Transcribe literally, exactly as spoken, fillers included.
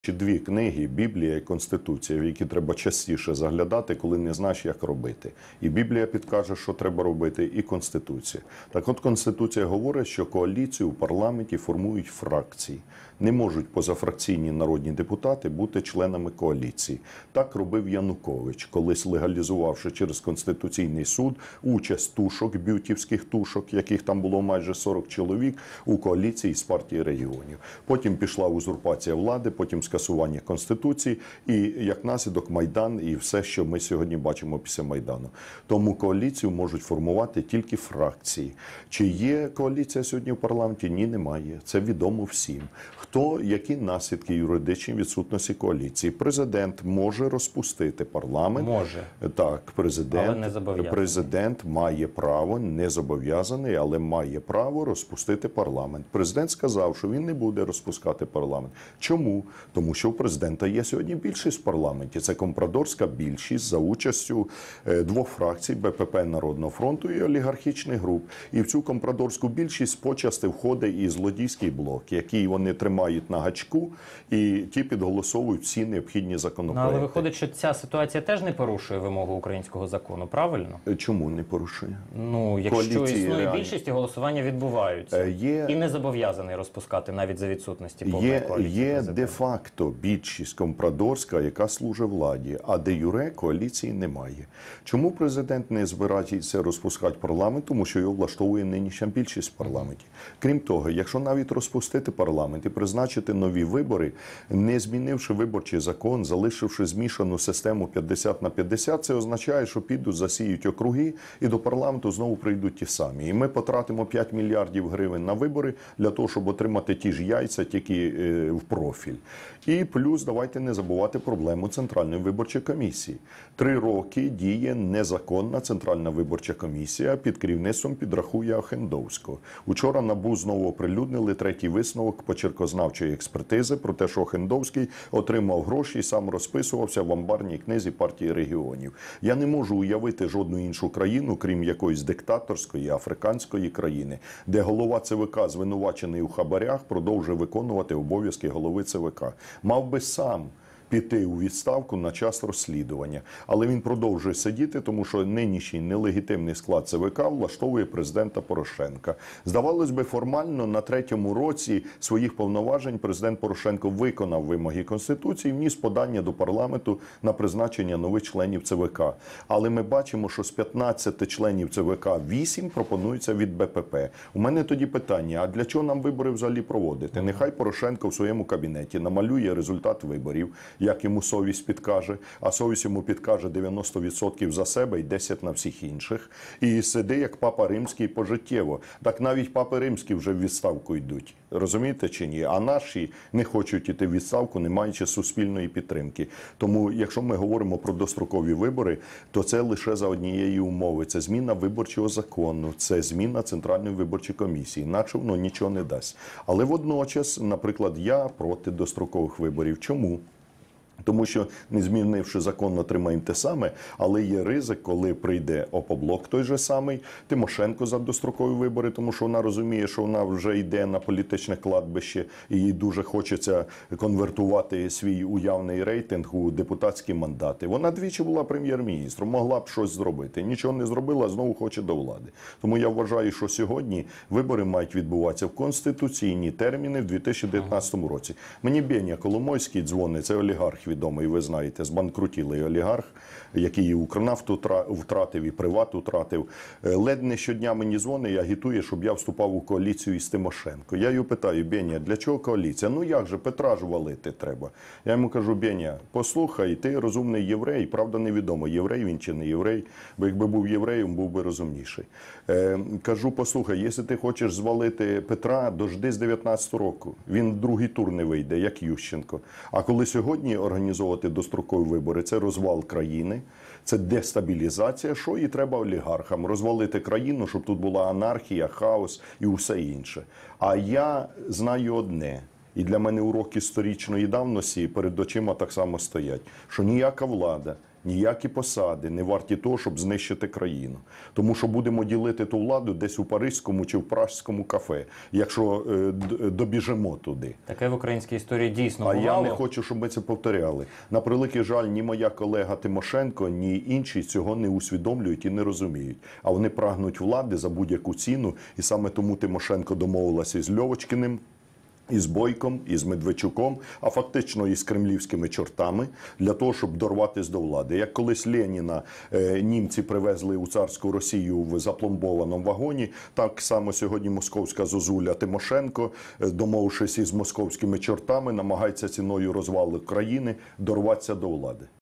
Чи дві книги Біблія і Конституція, в які треба частіше заглядати, коли не знаєш, як робити. І Біблія підкаже, що треба робити, і Конституція. Так от Конституція говорить, що коаліцію у парламенті формують фракції. Не можуть позафракційні народні депутати бути членами коаліції. Так робив Янукович, колись легалізувавши через Конституційний суд участь тушок, бютівських тушок, яких там було майже сорок чоловік, у коаліції з партії регіонів. Потім пішла узурпація влади, потім скасування Конституції і, як наслідок, Майдан і все, що ми сьогодні бачимо після Майдану. Тому коаліцію можуть формувати тільки фракції. Чи є коаліція сьогодні в парламенті? Ні, немає. Це відомо всім. Хто, які наслідки юридичні відсутності коаліції? Президент може розпустити парламент. Може. Так, президент, але не зобов'язаний. Президент має право, не зобов'язаний, але має право розпустити парламент. Президент сказав, що він не буде розпускати парламент. Чому? Тому що у президента є сьогодні більшість в парламенті. Це компрадорська більшість за участю двох фракцій Б П П Народного фронту і олігархічних груп. І в цю компрадорську більшість почасти входить і злодійський блок, який вони тримають на гачку, і ті підголосовують всі необхідні законопроекти. Ну, але виходить, що ця ситуація теж не порушує вимогу українського закону, правильно? Чому не порушує? Ну, якщо Коаліції існує реально. більшість, і голосування відбуваються. Є... І не зобов'язаний розпускати навіть за відсутності повної Є, коаліції. є президента. де-факто більшість компрадорська, яка служить владі, а де-юре коаліції немає. Чому президент не збирається розпускати парламент? Тому що його влаштовує нинішня більшість в парламенті. Крім того, якщо навіть розпустити парламент і призначити нові вибори, не змінивши виборчий закон, залишивши змішану систему п'ятдесят на п'ятдесят, це означає, що підуть, засіють округи і до парламенту знову прийдуть ті самі. І ми потратимо п'ять мільярдів гривень на вибори для того, щоб отримати ті ж яйця, тільки е, в профіль. І плюс давайте не забувати проблему Центральної виборчої комісії. Три роки діє незаконна Центральна виборча комісія під керівництвом Підрахуя Охендовського. Учора НАБУ знову оприлюднили третій висновок почеркознавчої експертизи про те, що Охендовський отримав гроші і сам розписувався в амбарній книзі партії регіонів. Я не можу уявити жодну іншу країну, крім якоїсь диктаторської африканської країни, де голова Це Ве Ка, звинувачений у хабарях, продовжує виконувати обов'язки голови Це Ве Ка. Мав би сам піти у відставку на час розслідування. Але він продовжує сидіти, тому що нинішній нелегітимний склад Це Ве Ка влаштовує президента Порошенка. Здавалось би, формально на третьому році своїх повноважень президент Порошенко виконав вимоги Конституції, вніс подання до парламенту на призначення нових членів Це Ве Ка. Але ми бачимо, що з п'ятнадцяти членів Це Ве Ка вісім пропонується від Б П П. У мене тоді питання, а для чого нам вибори взагалі проводити? Нехай Порошенко в своєму кабінеті намалює результат виборів, як йому совість підкаже, а совість йому підкаже дев'яносто відсотків за себе і десять відсотків на всіх інших. І сиди як Папа Римський пожиттєво. Так навіть Папи Римські вже в відставку йдуть. Розумієте чи ні? А наші не хочуть іти в відставку, не маючи суспільної підтримки. Тому, якщо ми говоримо про дострокові вибори, то це лише за однієї умови. Це зміна виборчого закону, це зміна Центральної виборчої комісії. Іначе воно нічого не дасть. Але водночас, наприклад, я проти дострокових виборів. Чому? Тому що, не змінивши закон, отримаємо те саме, але є ризик, коли прийде Опоблок той же самий, Тимошенко за дострокові вибори, тому що вона розуміє, що вона вже йде на політичне кладбище, і їй дуже хочеться конвертувати свій уявний рейтинг у депутатські мандати. Вона двічі була прем'єр-міністром, могла б щось зробити. Нічого не зробила, знову хоче до влади. Тому я вважаю, що сьогодні вибори мають відбуватися в конституційні терміни в дві тисячі дев'ятнадцятому році. Мені Беня Коломойський дзвонить, це олігарх відомий, ви знаєте, збанкрутілий олігарх, який і Укрнафту втратив, і Приват втратив. Ледь не щодня мені дзвонить і агітує, щоб я вступав у коаліцію із Тимошенко. Я його питаю: Беня, для чого коаліція? Ну як же, Петра ж валити треба. Я йому кажу: Беня, послухай, ти розумний єврей, правда невідомо, єврей він чи не єврей, бо якби був євреєм, був би розумніший. Е, кажу: послухай, якщо ти хочеш звалити Петра, дожди з дев'ятнадцятого року. Він в другий тур не вийде, як Ющенко. А коли сьогодні організовувати дострокові вибори, це розвал країни, це дестабілізація, що і треба олігархам. Розвалити країну, щоб тут була анархія, хаос і усе інше. А я знаю одне, і для мене уроки сторічної давності перед очима так само стоять, що ніяка влада, ніякі посади не варті того, щоб знищити країну. Тому що будемо ділити ту владу десь у паризькому чи в пражському кафе, якщо е, д- добіжимо туди. Таке в українській історії дійсно А бувало. я не хочу, щоб ми це повторяли. На превеликий жаль, ні моя колега Тимошенко, ні інші цього не усвідомлюють і не розуміють. А вони прагнуть влади за будь-яку ціну. І саме тому Тимошенко домовилася із Льовочкіним, із Бойком, із Медведчуком, а фактично із кремлівськими чортами, для того, щоб дорватися до влади. Як колись Леніна е, німці привезли у царську Росію в запломбованому вагоні, так само сьогодні московська зозуля Тимошенко, е, домовившись із московськими чортами, намагається ціною розвалу країни дорватися до влади.